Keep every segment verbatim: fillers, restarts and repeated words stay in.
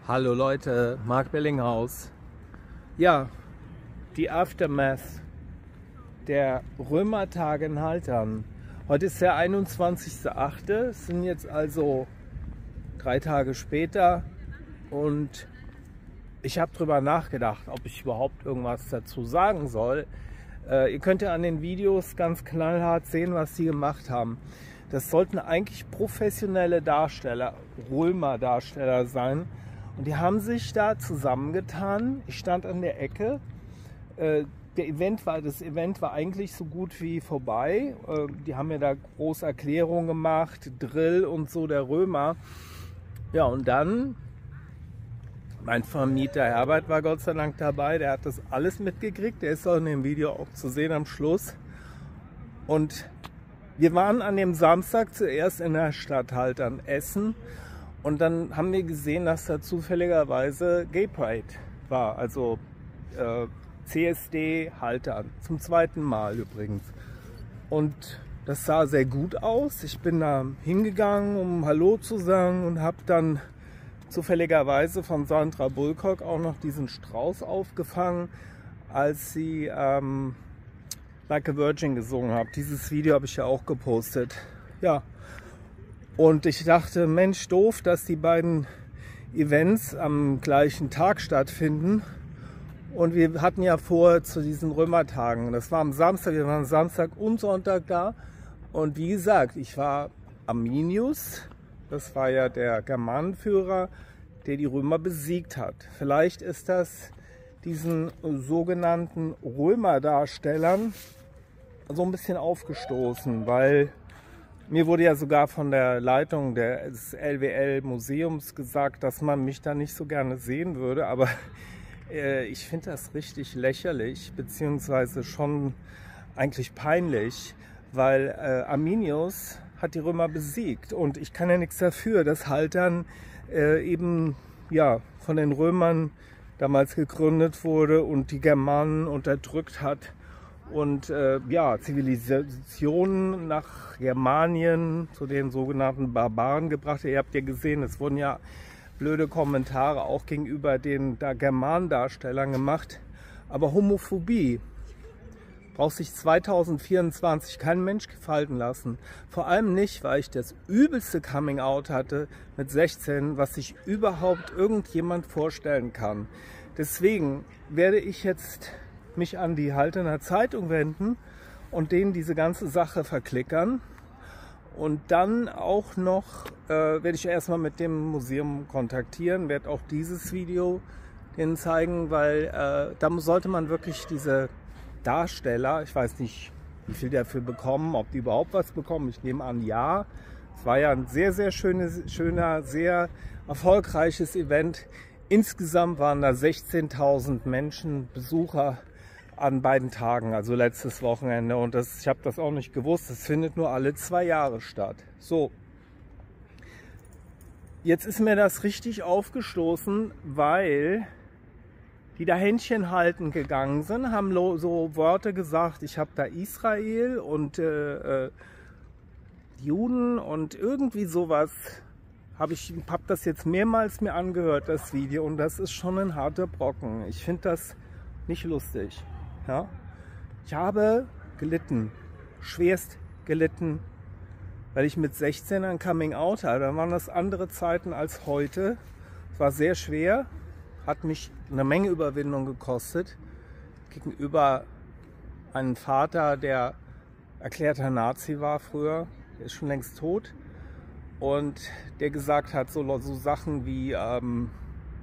Hallo Leute, Marc Bellinghaus. Ja, die Aftermath der Römertage in Haltern. Heute ist der einundzwanzigste achte Es sind jetzt also drei Tage später und ich habe darüber nachgedacht, ob ich überhaupt irgendwas dazu sagen soll. Äh, ihr könnt ja an den Videos ganz knallhart sehen, was die gemacht haben. Das sollten eigentlich professionelle Darsteller, Römer-Darsteller sein. Und die haben sich da zusammengetan. Ich stand an der Ecke. Äh, der Event war, das Event war eigentlich so gut wie vorbei. Äh, die haben mir da große Erklärungen gemacht, Drill und so der Römer. Ja, und dann, mein Vermieter Herbert war Gott sei Dank dabei. Der hat das alles mitgekriegt. Der ist auch in dem Video auch zu sehen am Schluss. Und wir waren an dem Samstag zuerst in der Stadt Haltern essen. Und dann haben wir gesehen, dass da zufälligerweise Gay Pride war, also äh, C S D Haltern, zum zweiten Mal übrigens. Und das sah sehr gut aus. Ich bin da hingegangen, um Hallo zu sagen, und habe dann zufälligerweise von Sandra Bullock auch noch diesen Strauß aufgefangen, als sie ähm, Like a Virgin gesungen hat. Dieses Video habe ich ja auch gepostet. Ja. Und ich dachte, Mensch, doof, dass die beiden Events am gleichen Tag stattfinden. Und wir hatten ja vor zu diesen Römertagen. Das war am Samstag, wir waren Samstag und Sonntag da. Und wie gesagt, ich war Arminius, das war ja der Germanenführer, der die Römer besiegt hat. Vielleicht ist das diesen sogenannten Römerdarstellern so ein bisschen aufgestoßen, weil mir wurde ja sogar von der Leitung des L W L-Museums gesagt, dass man mich da nicht so gerne sehen würde. Aber äh, ich finde das richtig lächerlich, beziehungsweise schon eigentlich peinlich, weil äh, Arminius hat die Römer besiegt. Und ich kann ja nichts dafür, dass Haltern äh, eben ja, von den Römern damals gegründet wurde und die Germanen unterdrückt hat. Und äh, ja, Zivilisationen nach Germanien, zu den sogenannten Barbaren gebracht. Ihr habt ja gesehen, es wurden ja blöde Kommentare auch gegenüber den da Germanendarstellern gemacht. Aber Homophobie braucht sich zweitausendvierundzwanzig kein Mensch gefallen lassen. Vor allem nicht, weil ich das übelste Coming-out hatte mit sechzehn, was sich überhaupt irgendjemand vorstellen kann. Deswegen werde ich jetzt mich an die Halterner Zeitung wenden und denen diese ganze Sache verklickern. Und dann auch noch äh, werde ich erstmal mit dem Museum kontaktieren, werde auch dieses Video denen zeigen, weil äh, da sollte man wirklich diese Darsteller, ich weiß nicht, wie viel die dafür bekommen, ob die überhaupt was bekommen, ich nehme an, ja. Es war ja ein sehr, sehr schönes, schöner, sehr erfolgreiches Event. Insgesamt waren da sechzehntausend Menschen, Besucher an beiden Tagen, also letztes Wochenende, und das, ich habe das auch nicht gewusst, es findet nur alle zwei Jahre statt. So, jetzt ist mir das richtig aufgestoßen, weil die da Händchen halten gegangen sind, haben so Worte gesagt, ich habe da Israel und äh, äh, Juden und irgendwie sowas. Habe ich hab das jetzt mehrmals mir angehört, das Video, und das ist schon ein harter Brocken. Ich finde das nicht lustig. Ja? Ich habe gelitten, schwerst gelitten, weil ich mit sechzehn ein Coming-out hatte. Da waren das andere Zeiten als heute. Es war sehr schwer, hat mich eine Menge Überwindung gekostet gegenüber einem Vater, der erklärter Nazi war früher, der ist schon längst tot, und der gesagt hat, so, so Sachen wie, ähm,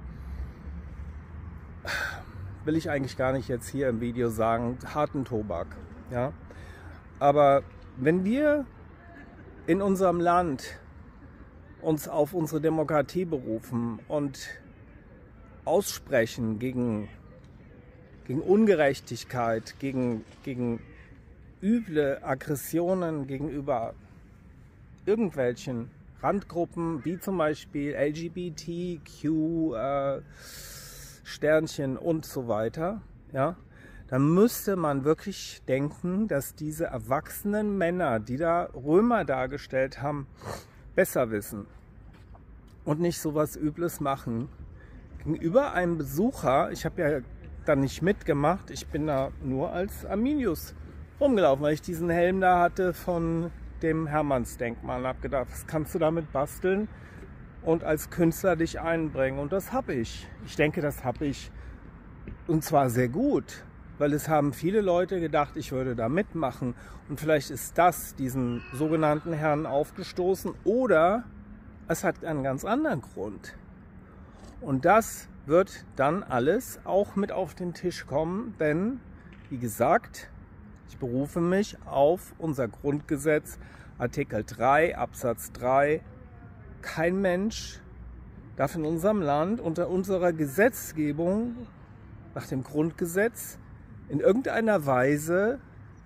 will ich eigentlich gar nicht jetzt hier im Video sagen, harten Tobak. Ja? Aber wenn wir in unserem Land uns auf unsere Demokratie berufen und aussprechen gegen, gegen Ungerechtigkeit, gegen, gegen üble Aggressionen gegenüber irgendwelchen Randgruppen, wie zum Beispiel L G B T Q, äh, Sternchen und so weiter, ja, dann müsste man wirklich denken, dass diese erwachsenen Männer, die da Römer dargestellt haben, besser wissen und nicht so was Übles machen, gegenüber einem Besucher, ich habe ja da nicht mitgemacht, ich bin da nur als Arminius rumgelaufen, weil ich diesen Helm da hatte von dem Hermannsdenkmal und habe gedacht, was kannst du damit basteln und als Künstler dich einbringen, und das habe ich. Ich denke, das habe ich, und zwar sehr gut, weil es haben viele Leute gedacht, ich würde da mitmachen, und vielleicht ist das diesen sogenannten Herren aufgestoßen oder es hat einen ganz anderen Grund. Und das wird dann alles auch mit auf den Tisch kommen, denn, wie gesagt, ich berufe mich auf unser Grundgesetz, Artikel drei, Absatz drei. Kein Mensch darf in unserem Land unter unserer Gesetzgebung nach dem Grundgesetz in irgendeiner Weise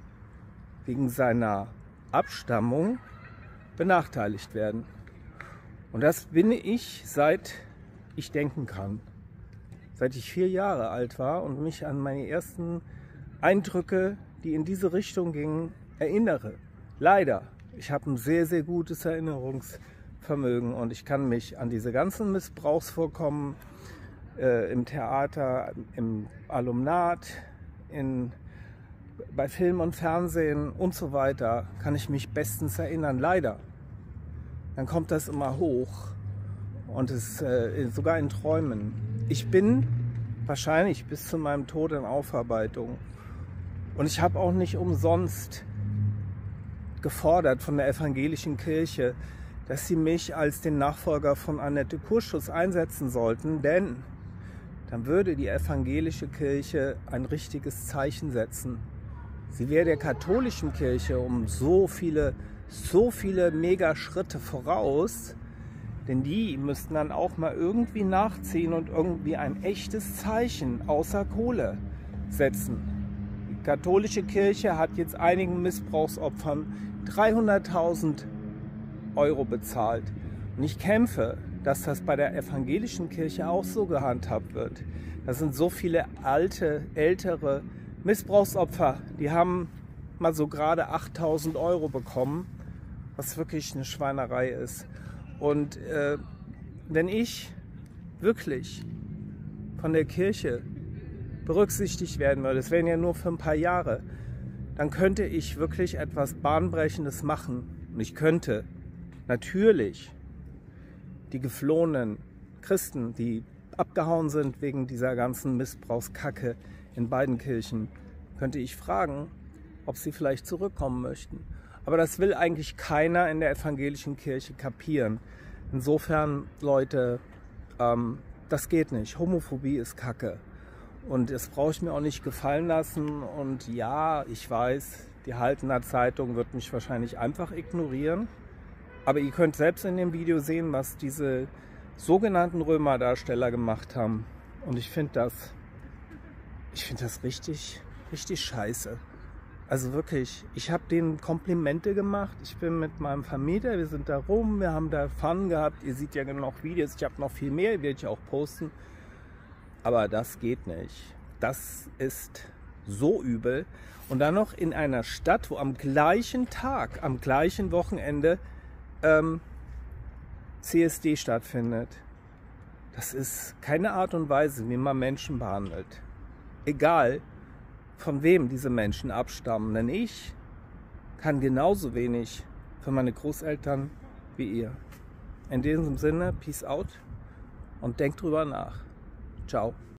wegen seiner Abstammung benachteiligt werden. Und das bin ich, seit ich denken kann. Seit ich vier Jahre alt war und mich an meine ersten Eindrücke, die in diese Richtung gingen, erinnere. Leider, ich habe ein sehr, sehr gutes Erinnerungsvermögen und ich kann mich an diese ganzen Missbrauchsvorkommen äh, im Theater, im Alumnat, in, bei Film und Fernsehen und so weiter, kann ich mich bestens erinnern. Leider. Dann kommt das immer hoch und es äh, sogar in Träumen. Ich bin wahrscheinlich bis zu meinem Tod in Aufarbeitung. Und ich habe auch nicht umsonst gefordert von der evangelischen Kirche, dass sie mich als den Nachfolger von Annette Kurschus einsetzen sollten, denn dann würde die evangelische Kirche ein richtiges Zeichen setzen. Sie wäre der katholischen Kirche um so viele, so viele Megaschritte voraus, denn die müssten dann auch mal irgendwie nachziehen und irgendwie ein echtes Zeichen außer Kohle setzen. Die katholische Kirche hat jetzt einigen Missbrauchsopfern dreihunderttausend Euro bezahlt. Und ich kämpfe, dass das bei der evangelischen Kirche auch so gehandhabt wird. Das sind so viele alte, ältere Missbrauchsopfer, die haben mal so gerade achttausend Euro bekommen, was wirklich eine Schweinerei ist. Und äh, wenn ich wirklich von der Kirche berücksichtigt werden würde, es wären ja nur für ein paar Jahre, dann könnte ich wirklich etwas Bahnbrechendes machen. Und ich könnte natürlich die geflohenen Christen, die abgehauen sind wegen dieser ganzen Missbrauchskacke in beiden Kirchen, könnte ich fragen, ob sie vielleicht zurückkommen möchten. Aber das will eigentlich keiner in der evangelischen Kirche kapieren. Insofern, Leute, ähm, das geht nicht. Homophobie ist Kacke. Und das brauche ich mir auch nicht gefallen lassen. Und ja, ich weiß, die Haltener Zeitung wird mich wahrscheinlich einfach ignorieren. Aber ihr könnt selbst in dem Video sehen, was diese sogenannten Römerdarsteller gemacht haben. Und ich finde das, ich finde das richtig, richtig scheiße. Also wirklich, ich habe denen Komplimente gemacht. Ich bin mit meinem Vermieter, wir sind da rum, wir haben da Fun gehabt. Ihr seht ja genug Videos, ich habe noch viel mehr, werde ich auch posten. Aber das geht nicht. Das ist so übel. Und dann noch in einer Stadt, wo am gleichen Tag, am gleichen Wochenende ähm, C S D stattfindet. Das ist keine Art und Weise, wie man Menschen behandelt. Egal, von wem diese Menschen abstammen. Denn ich kann genauso wenig für meine Großeltern wie ihr. In diesem Sinne, Peace out und denkt drüber nach. Ciao.